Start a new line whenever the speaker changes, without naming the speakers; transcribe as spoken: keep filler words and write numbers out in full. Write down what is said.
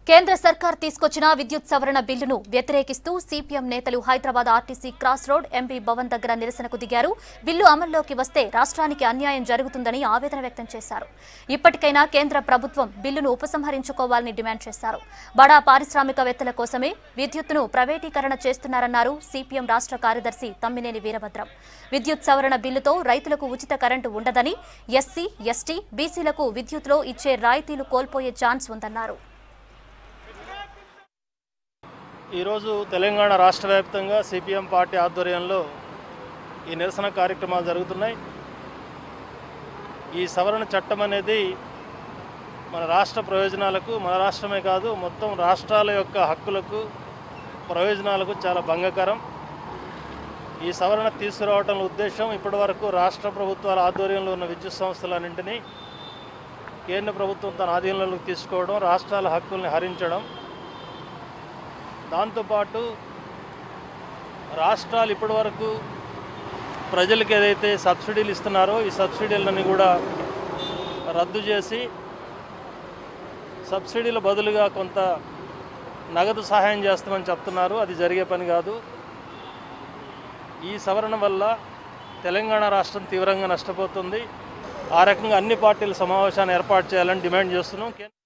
కేంద్ర సర్కార్ తీసుకొచ్చిన విద్యుత్ సవరణ బిల్లును వ్యతిరేకిస్తూ సిపిఎం నేతలు Hyderabad RTC cross road MP Bhavan దగ్గర నిరసనకు దిగారు. బిల్లు అమల్లోకి వస్తే రాష్ట్రానికి అన్యాయం జరుగుతుందని ఆవేదన వ్యక్తం చేశారు. ఇప్పటికైనా కేంద్ర ప్రభుత్వం బిల్లును ఉపసంహరించుకోవాలని డిమాండ్ చేశారు. బడా పారిశ్రామికవేత్తల కోసమే విద్యుత్తును ప్రైవేటీకరణ చేస్తున్నారన్నారు సిపిఎం రాష్ట్ర కార్యదర్శి తమ్మినేని వీరభద్రం. విద్యుత్ సవరణ బిల్లుతో రైతులకు ఉచిత కరెంటు ఉండదని, ఎస్సీ, ఎస్టీ, బీసీలకు విద్యుత్లో ఇచ్చే రాయితీలు కోల్పోయే ఛాన్స్ ఉందన్నారు.
ఈరోజు తెలంగాణ రాష్ట్ర వ్యాప్తంగా సిపిఎం పార్టీ ఆధ్వర్యంలో ఈ నిరసన కార్యక్రమాలు జరుగుతున్నాయి. ఈ సవరణ చట్టం అనేది మన రాష్ట్ర ప్రయోజనాలకు, మన రాష్ట్రమే కాదు మొత్తం రాష్ట్రాల యొక్క హక్కులకు, ప్రయోజనాలకు చాలా భంగకరం. ఈ సవరణ తీసుకురావటం ఉద్దేశం ఇప్పటివరకు రాష్ట్ర ప్రభుత్వాల ఆధ్వర్యంలో ఉన్న విద్యుత్ సంస్థలన్నింటినీ కేంద్ర ప్రభుత్వం తన ఆధీనంలోకి తీసుకోవడం, రాష్ట్రాల హక్కుల్ని హరించడం. దాంతోపాటు రాష్ట్రాలు ఇప్పటివరకు ప్రజలకు ఏదైతే సబ్సిడీలు ఇస్తున్నారో ఈ సబ్సిడీలని కూడా రద్దు చేసి సబ్సిడీల బదులుగా కొంత నగదు సహాయం చేస్తామని చెప్తున్నారు. అది జరిగే పని కాదు. ఈ సవరణ వల్ల తెలంగాణ రాష్ట్రం తీవ్రంగా నష్టపోతుంది. ఆ రకంగా అన్ని పార్టీల సమావేశాన్ని ఏర్పాటు చేయాలని డిమాండ్ చేస్తున్నాం.